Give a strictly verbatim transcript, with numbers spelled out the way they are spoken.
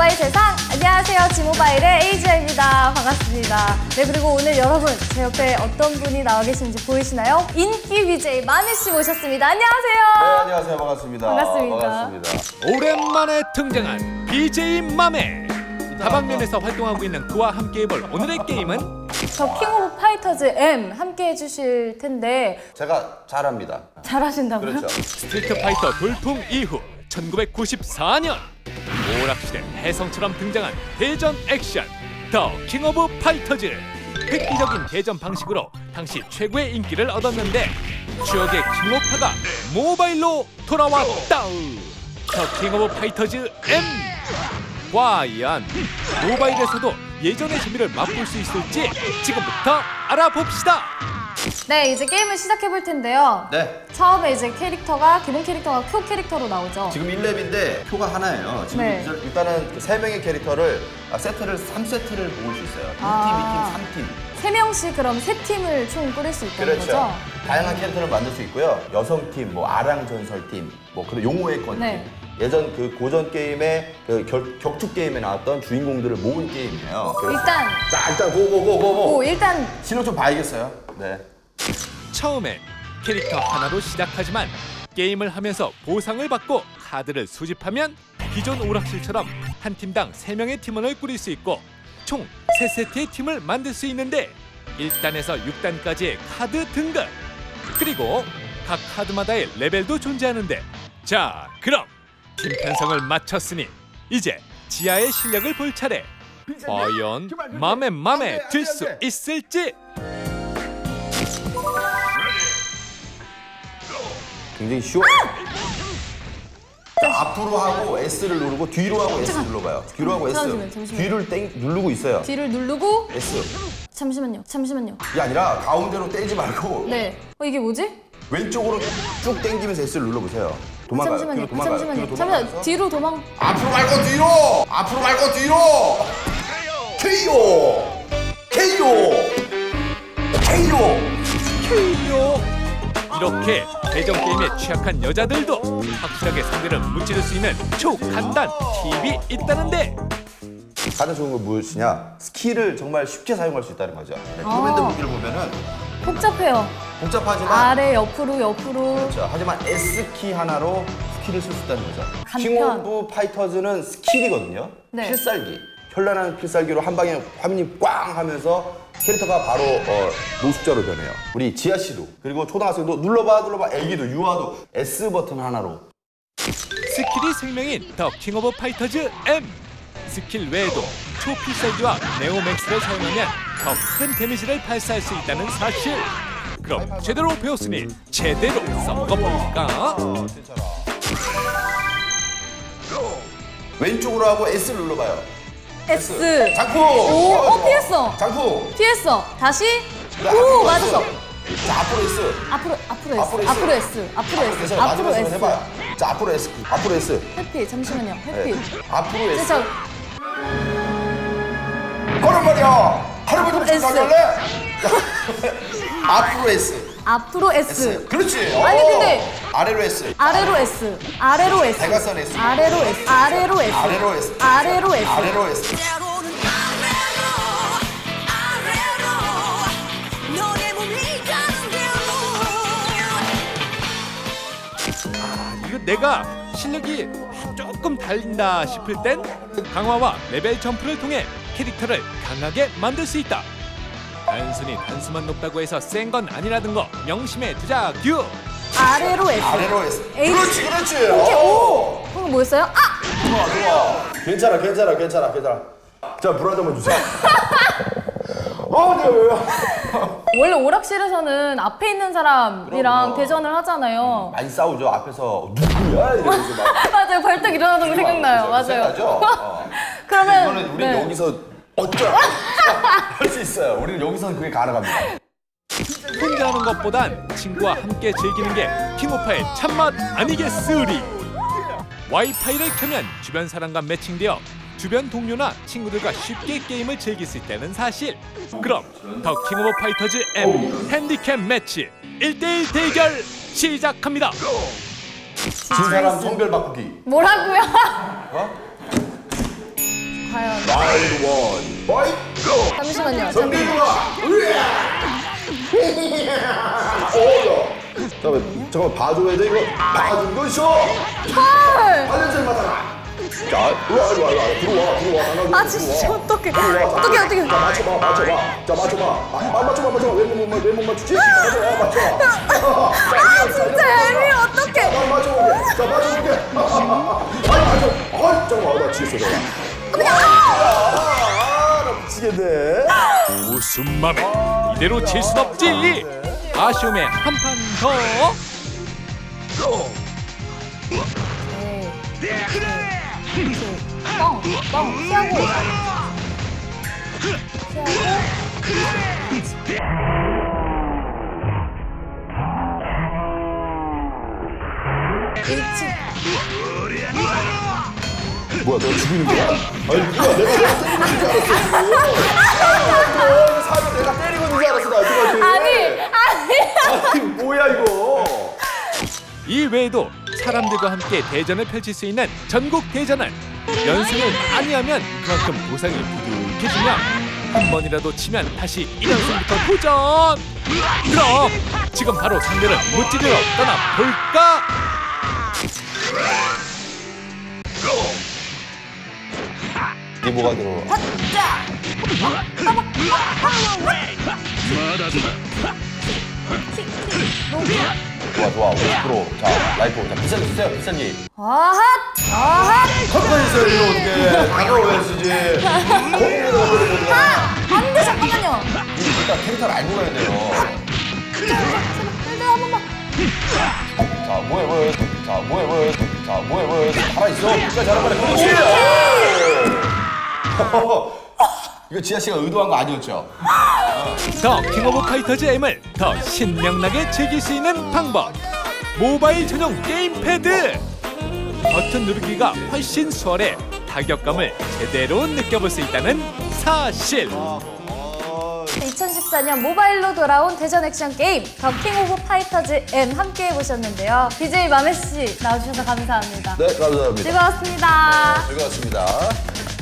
지모바일 세상, 안녕하세요. 지모바일의 에이지아입니다. 반갑습니다. 네, 그리고 오늘 여러분 제 옆에 어떤 분이 나와 계신지 보이시나요? 인기 비제이 마메씨 모셨습니다. 안녕하세요. 네, 안녕하세요. 반갑습니다. 반갑습니다. 반갑습니다. 오랜만에 등장한 비제이 마메. 다방면에서 활동하고 있는 그와 함께 해볼 오늘의 게임은 저 킹 오브 파이터즈 M 함께 해주실 텐데 제가 잘합니다. 잘하신다고요? 그렇죠. 스트리트 파이터 돌풍 이후 천구백구십사 년 오락실의 혜성처럼 등장한 대전 액션 더 킹 오브 파이터즈. 획기적인 대전 방식으로 당시 최고의 인기를 얻었는데 추억의 킹오파가 모바일로 돌아왔다. 더 킹 오브 파이터즈 M. 과연 모바일에서도 예전의 재미를 맛볼 수 있을지 지금부터 알아봅시다. 네, 이제 게임을 시작해 볼 텐데요. 네. 처음에 이제 캐릭터가 기본 캐릭터가 표 캐릭터로 나오죠. 지금 일 렙인데 표가 하나예요. 지금 네. 일단은 세 명의 캐릭터를 아, 세트를 삼 세트를 모을 수 있어요. 아. 이 팀, 이 팀, 삼 팀. 세 명씩 그럼 세 팀을 총 꾸릴 수 있다는 그렇죠. 거죠? 다양한 캐릭터를 만들 수 있고요. 여성팀, 뭐 아랑 전설팀, 뭐 그런 용호의 권 팀. 네. 예전 그 고전 게임의 그 결, 격투 게임에 나왔던 주인공들을 모은 게임이에요. 일단 자, 일단 고고고고고. 오, 일단 신호 좀 봐야겠어요. 네. 처음에 캐릭터 하나로 시작하지만 게임을 하면서 보상을 받고 카드를 수집하면 기존 오락실처럼 한 팀당 세 명의 팀원을 꾸릴 수 있고 총 세 세트의 팀을 만들 수 있는데 일 단에서 육 단까지의 카드 등급, 그리고 각 카드마다의 레벨도 존재하는데, 자 그럼 팀 편성을 마쳤으니 이제 지아의 실력을 볼 차례. 과연 맘에 맘에 들 수 있을지. 굉장히 쉬워요. 자, 앞으로 하고 S를 누르고 뒤로 하고 S 눌러봐요. 뒤로 하고 S. 잠시만요, 잠시만요. 뒤를 땡 누르고 있어요. 뒤를 누르고 S. 잠시만요. 잠시만요. 이게 아니라 가운데로 떼지 말고 네. 어, 이게 뭐지? 왼쪽으로 쭉 당기면서 S를 눌러보세요. 도망가요. 잠시만요. 뒤로 도망가요. 잠시만요. 뒤로 잠시만. 도망가면서. 뒤로 도망. 앞으로 말고 뒤로. 앞으로 말고 뒤로. 케이오. 케이오. 케이오. 케이오. 이렇게 대전 게임에 취약한 여자들도 확실하게 상대를 무찌를 수 있는 초간단 팁이 있다는데, 가장 좋은 건 무엇이냐? 스킬을 정말 쉽게 사용할 수 있다는 거죠. 네, 커맨드 무기를 보면은 복잡해요. 복잡하지만 아래 옆으로 옆으로. 그렇죠. 하지만 S키 하나로 스킬을 쓸 수 있다는 거죠. 간편. 킹 오브 파이터즈는 스킬이거든요. 네. 필살기. 현란한 필살기로 한 방에 화면이 꽝 하면서 캐릭터가 바로 어, 노숙자로 변해요. 우리 지아 씨도, 그리고 초등학생도 눌러봐 눌러봐, 애기도, 유아도 S 버튼 하나로. 스킬이 생명인 더 킹 오브 파이터즈 M. 스킬 외에도 초필살기와 네오맥스를 사용하면 더 큰 데미지를 발사할 수 있다는 사실. 그럼 제대로 배웠으니 제대로 섞어볼까? 왼쪽으로 하고 S를 눌러봐요. S. 장풍! 오, 어, 피했어. 장풍! 피했어. 다시. 네, 오, 앞으로 맞았어. 자, 앞으로 S. 앞으로 앞으로 S. 앞으로 S. 앞으로 S. 앞으로 S. 괜찮아요. 앞으로 마지막으로 S. 해봐요. 자, 앞으로 S. 앞으로 S. 해피. 잠시만요. 해피. 네. 앞으로 S. 저 걸음걸이야. 할아버지 S. 좀 가져갈래? 앞으로 S. 앞으로 S. S. 그렇지. 아니, 어. 근데 아래로 S. 아래로 S. 아래로 S. 대각선 S. 아래로 S. 아래로 S. 아래로 S. 아래로 S. 아래로 S. 아, 이거 내가 실력이 조금 달린다 싶을 땐 강화와 레벨 점프를 통해 캐릭터를 강하게 만들 수 있다. 단순히 단수만 높다고 해서 센 건 아니라는 거 명심해 두자. 큐. 아래로 S. 아래로 S. H. 그렇지, 그렇지. 오케이. 어. 오. 그럼 뭐였어요? 아! 좋아, 좋아. 괜찮아, 괜찮아, 괜찮아, 괜찮아. 자, 물 한 잔만 주세요. 어, 네, 왜요? 원래 오락실에서는 앞에 있는 사람이랑 그럼요. 대전을 하잖아요. 많이 싸우죠. 앞에서 누구야? 이러면서 막. 맞아요. 벌떡 일어나는 거 생각나요. 맞아요. 생각나죠? 어. 그러면 이거는 우리는 네. 여기서 어쩌라 할 수 있어요. 우리는 여기서는 그게 가능합니다. 혼자 하는 것보단 친구와 함께 즐기는 게 킹오파의 참맛 아니겠으리. 와이파이를 켜면 주변 사람과 매칭되어 주변 동료나 친구들과 쉽게 게임을 즐길 수 있다는 사실. 그럼 더 킹 오브 파이터즈 M 핸디캡 매치 일 대일 대결 시작합니다. 진 사람 성별 바꾸기. 뭐라고요? 어? 과연. 라운드 원, 파이트 고! 잠시만요. 정비가! 어야! 잠깐만, 잠깐만 봐줘야 돼 이거. 봐준 거 있어. 헐! 발냄새 맡아라. 자, 일로와, 일로와, 일로와. 들어와, 들어와. 나가고 아, 진짜 들어와. 어떡해. 들어와. 어떡해, 어떡해. 자, 맞춰봐, 맞춰봐. 자, 맞춰봐. 아, 맞춰봐, 맞춰봐. 왼몸, 왼몸 맞추지? 맞춰봐, 맞춰봐. 아, 진짜 애미 어떡해. 나 맞춰볼게. 자, 맞춰볼게. 아니, 맞춰. 아이, 잠깐만, 나 지겠어, 내가. 아, 나 미치겠네. 웃음맘에 이대로 질 순 없지. 아쉬움에 한 판 더. 뻥, 뻥, 피하고. 피하고. 뭐야, 너 죽이는 거야? 아니, 뭐야, 내가 내가 때리고 있는 줄 알았어, 지금. 사람 내가 때리고 있는 줄 알았어, 나 어떡하지? 아니, 아니. 아니, 뭐야, 이거. 이 외에도 사람들과 함께 대전을 펼칠 수 있는 전국 대전을 연습을 많이 하면 그만큼 보상이 두둑해지며 한 번이라도 치면 다시 일 연승부터 도전! 그럼 지금 바로 상대를 무찌르러 떠나볼까? 이게 뭐가 들어? 좋아, 좋아, 오십 퍼센트. 자, 라이프. 자, 비싸게 주세요, 비싸게. 아핫! 아핫! 가까이 있어요, 이거 어떻게. 다가오야 쓰지. 거기에다 버리는 아! 안 돼, 잠깐만요. 일단 캐릭터를 알고 가야 돼요. 근데 한 번만. 자, 뭐해, 뭐해. 자, 뭐해, 뭐해. 자, 뭐해, 뭐해. 살아있어. 끝까지 잘한 거네. 그렇지! 이거 지아 씨가 의도한 거 아니었죠? 더 킹 오브 파이터즈 M을 더 신명나게 즐길 수 있는 방법. 모바일 전용 게임패드. 버튼 누르기가 훨씬 수월해 타격감을 제대로 느껴볼 수 있다는 사실. 이천십사 년 모바일로 돌아온 대전 액션 게임 더 킹 오브 파이터즈 M 함께 해보셨는데요. 비제이 마메씨 나와주셔서 감사합니다. 네, 감사합니다. 즐거웠습니다. 즐거웠습니다.